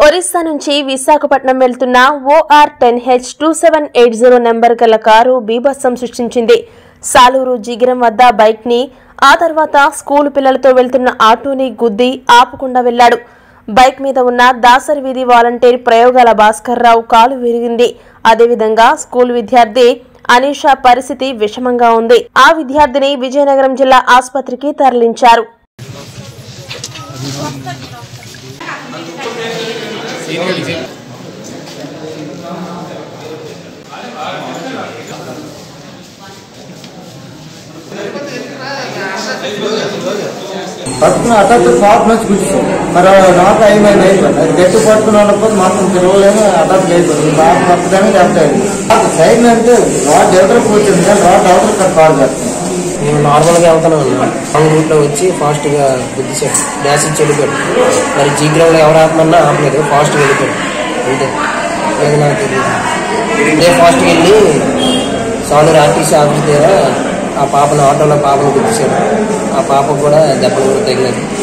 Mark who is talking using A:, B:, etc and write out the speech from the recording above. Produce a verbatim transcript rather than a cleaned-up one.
A: ఒరిస్సా నుంచి విశాఖపట్నం వెళ్తున్న OR ten H two seven eight zero number గల కారు బీభత్సం సృష్టించింది. సాలూరు జిగిరం వద్ద బైక్ ని, ఆ తర్వాత స్కూల్ పిల్లలతో వెళ్తున్న ఆటోని గుద్ది ఆపకుండా వెళ్లాడు. బైక్ మీద ఉన్న దాసరి వీధి వాలంటీర్ ప్రయోగాల భాస్కర్ రావు కాలు విరిగింది. అదేవిధంగా స్కూల్ విద్యార్థి అనీషా పరిస్థితి విషమంగా ఉంది. ఆ విద్యార్థిని విజయనగరం జిల్లా ఆసుపత్రికి తరలించారు.
B: పట్టుకుని అటాక్ పాప నుంచి కూర్చోండి మరి నాకు అయిపోయింది అయిపోయింది అది గట్టి పట్టుకుని ఉన్నప్పుడు మాత్రం తిరగలేము అటాక్ అయిపోయింది బాగా పక్కదాన్ని దెబ్బతాయింది. సైడ్ అంటే రాడ్ ఎవరికి కూర్చుంది కానీ రాడ్ అవతల ఇక్కడ కాల్ చేస్తాను.
C: నేను నార్మల్గా వెళ్తాను లాంగ్ రూట్లో వచ్చి ఫాస్ట్గా కొద్దిసేపు డ్యాష్ ఇచ్చి వెళ్ళిపోయాడు. మరి జీగ్రౌండ్లో ఎవరు ఆపమన్నా ఆపలేదు, ఫాస్ట్గా వెళ్ళిపోయాడు. అంతే అది నాకు తెలియదు. ఇదే ఫాస్ట్గా వెళ్ళి సాలూరు ఆర్టీసీ ఆఫీస్ దగ్గర ఆ పాపను ఆటోలో పాపను గుర్తించాడు. ఆ పాపకు కూడా దెబ్బలు కూడా తగిలేదు.